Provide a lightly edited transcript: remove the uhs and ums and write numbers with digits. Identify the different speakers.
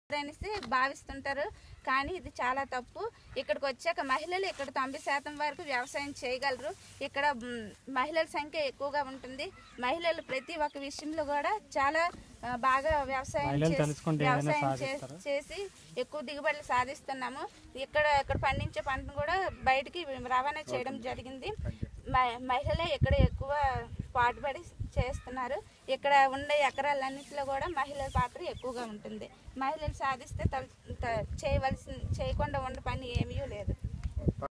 Speaker 1: అనేసి భావిస్తుంటారు. కానీ ఇది చాలా తప్పు. ఇక్కడికి వచ్చాక మహిళలు ఇక్కడ 90% వరకు వ్యవసాయం చేయగలరు. ఇక్కడ మహిళల సంఖ్య ఎక్కువగా ఉంటుంది. మహిళలు ప్రతి ఒక్క విషయంలో కూడా చాలా బాగా వ్యవసాయం చేసి ఎక్కువ దిగుబడులు సాధిస్తున్నాము. ఇక్కడ పండించే పంటను కూడా బయటికి రవాణా చేయడం జరిగింది. మహిళలే ఇక్కడ ఎక్కువ పాటుపడి చేస్తున్నారు. ఇక్కడ ఉండే ఎకరాలన్నింటిలో కూడా మహిళల పాత్ర ఎక్కువగా ఉంటుంది. మహిళలు సాధిస్తే చేయకుండా ఉన్న పని ఏమీ లేదు.